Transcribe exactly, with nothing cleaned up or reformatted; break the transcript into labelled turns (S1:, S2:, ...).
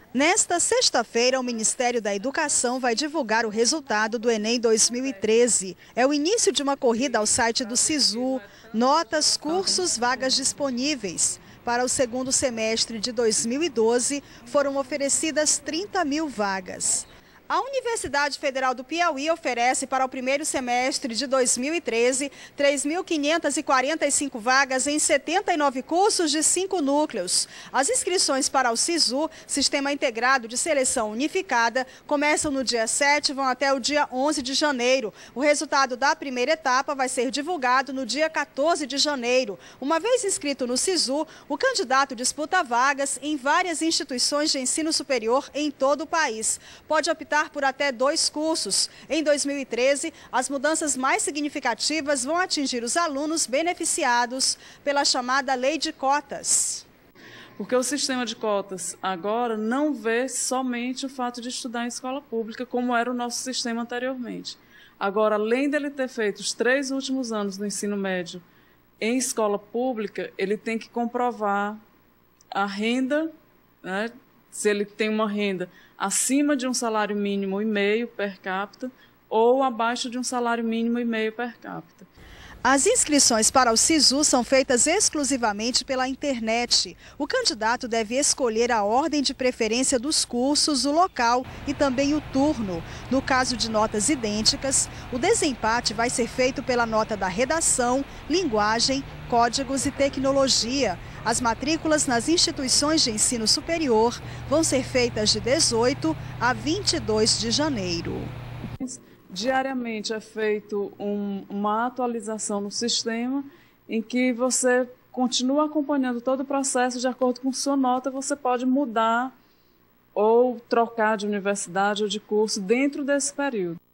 S1: Nesta sexta-feira, o Ministério da Educação vai divulgar o resultado do Enem dois mil e treze. É o início de uma corrida ao site do Sisu. Notas, cursos, vagas disponíveis. Para o segundo semestre de dois mil e doze, foram oferecidas trinta mil vagas. A Universidade Federal do Piauí oferece para o primeiro semestre de dois mil e treze três mil quinhentas e quarenta e cinco vagas em setenta e nove cursos de cinco núcleos. As inscrições para o Sisu, Sistema Integrado de Seleção Unificada, começam no dia sete e vão até o dia onze de janeiro. O resultado da primeira etapa vai ser divulgado no dia quatorze de janeiro. Uma vez inscrito no Sisu, o candidato disputa vagas em várias instituições de ensino superior em todo o país. Pode optar por até dois cursos. Em dois mil e treze, as mudanças mais significativas vão atingir os alunos beneficiados pela chamada Lei de Cotas.
S2: Porque o sistema de cotas agora não vê somente o fato de estudar em escola pública, como era o nosso sistema anteriormente. Agora, além dele ter feito os três últimos anos do ensino médio em escola pública, ele tem que comprovar a renda, né? Se ele tem uma renda acima de um salário mínimo e meio per capita ou abaixo de um salário mínimo e meio per capita.
S1: As inscrições para o Sisu são feitas exclusivamente pela internet. O candidato deve escolher a ordem de preferência dos cursos, o local e também o turno. No caso de notas idênticas, o desempate vai ser feito pela nota da redação, linguagem, códigos e tecnologia. As matrículas nas instituições de ensino superior vão ser feitas de dezoito a vinte e dois de janeiro.
S2: Diariamente é feito um, uma atualização no sistema em que você continua acompanhando todo o processo. De acordo com sua nota, você pode mudar ou trocar de universidade ou de curso dentro desse período.